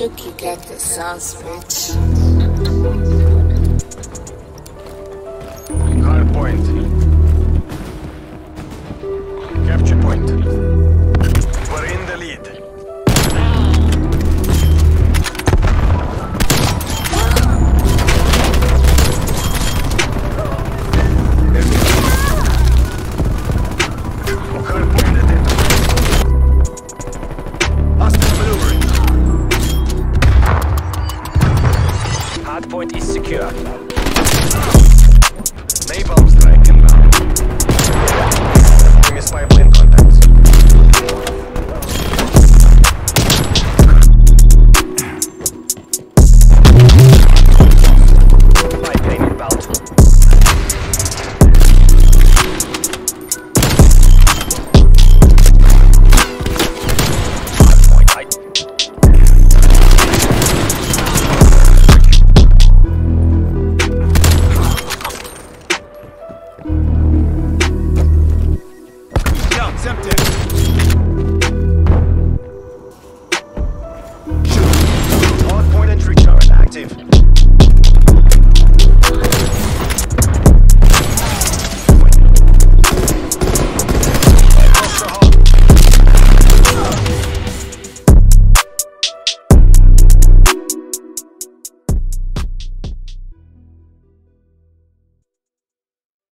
Chucky got the sauce, bitch. Hard point. Capture point. We're in the lead. Hard point ahead. Hostile maneuvering. Hardpoint is secure.